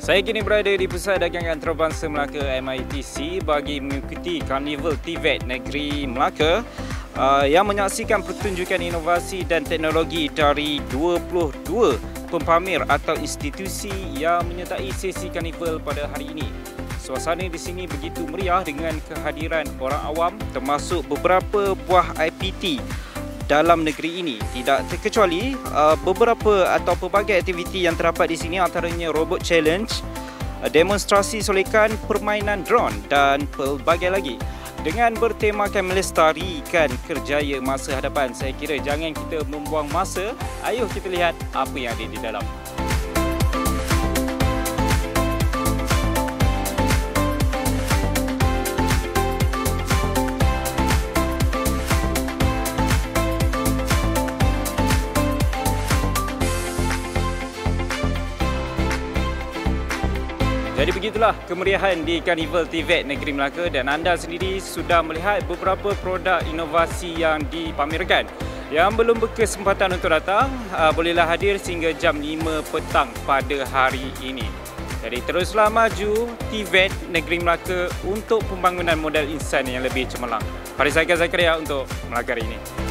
Saya kini berada di Pusat Dagangan Antarabangsa Melaka MITC bagi mengikuti Karnival TVET Negeri Melaka yang menyaksikan pertunjukan inovasi dan teknologi dari 22 pempamer atau institusi yang menyertai sesi karnival pada hari ini. Suasana di sini begitu meriah dengan kehadiran orang awam termasuk beberapa buah IPT dalam negeri ini. Tidak terkecuali beberapa atau pelbagai aktiviti yang terdapat di sini, antaranya robot challenge, demonstrasi solekan, permainan drone dan pelbagai lagi. Dengan bertemakan melestarikan kerjaya masa hadapan, saya kira jangan kita membuang masa. Ayuh kita lihat apa yang ada di dalam. Jadi begitulah kemeriahan di Karnival TVET Negeri Melaka dan anda sendiri sudah melihat beberapa produk inovasi yang dipamerkan. Yang belum berkesempatan untuk datang, bolehlah hadir sehingga jam 5 petang pada hari ini. Jadi teruslah maju TVET Negeri Melaka untuk pembangunan modal insan yang lebih cemerlang. Faris Zakaria untuk Melaka hari ini.